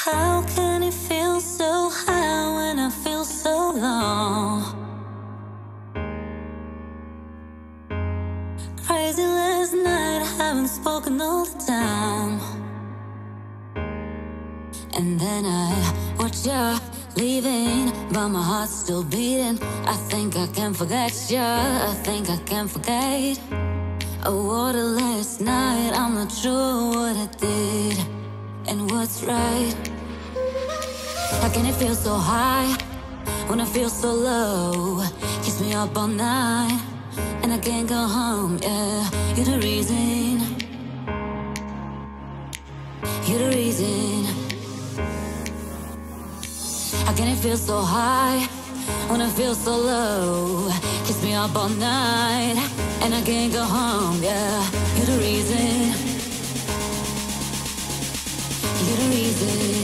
How can it feel so high when I feel so low? Crazy last night, haven't spoken all the time. And then I watch you leaving, but my heart's still beating. I think I can forget you, I think I can forget. I water last night, I'm not sure what I did and what's right. How can it feel so high when I feel so low? Kiss me up all night and I can't go home, yeah. You're the reason, you're the reason. How can it feel so high when I feel so low? Kiss me up all night and I can't go home, yeah. You're the reason, you're the reason.